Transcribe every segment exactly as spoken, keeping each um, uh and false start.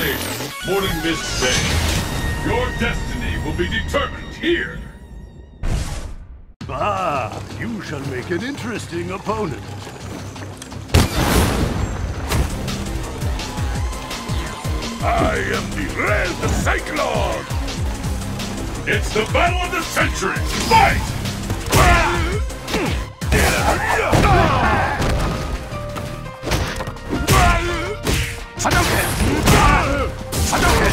Congratulations, Morning Mist Bay. Your destiny will be determined here. Ah, you shall make an interesting opponent. I am the Red Cyclone! It's the battle of the century! Fight! 사냥해! 사냥해!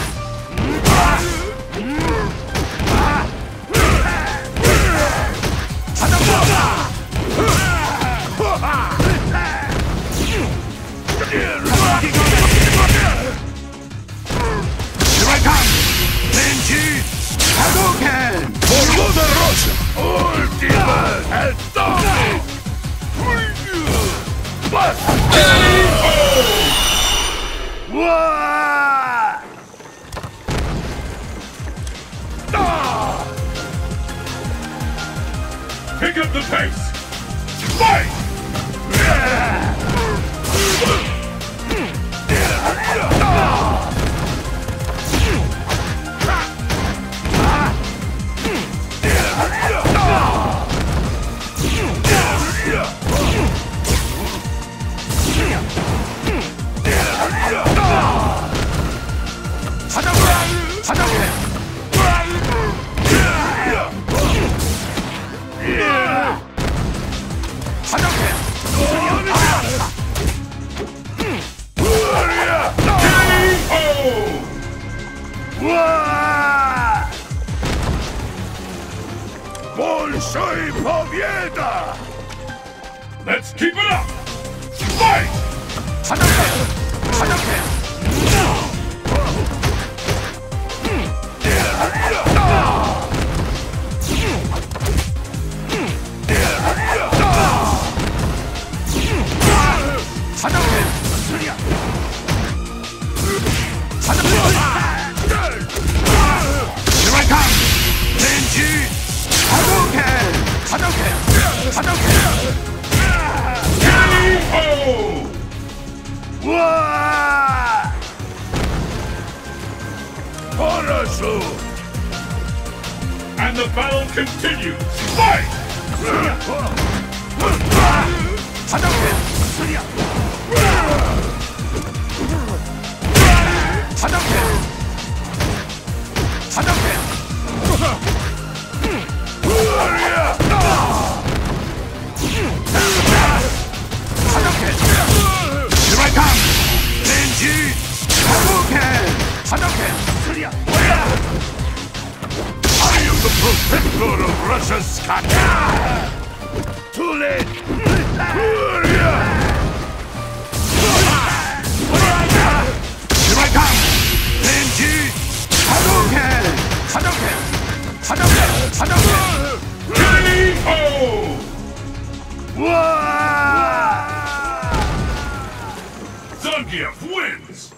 Pick up the pace! Fight! Большой победа! Let's keep it up! Fight! 사냥해! 사냥해! And the battle continues! Fight! The protector of Russia's sky. Too late. Here I come. Benji. Hadouken. Hadouken. Hadouken. Hadouken. K O! Zangief wins!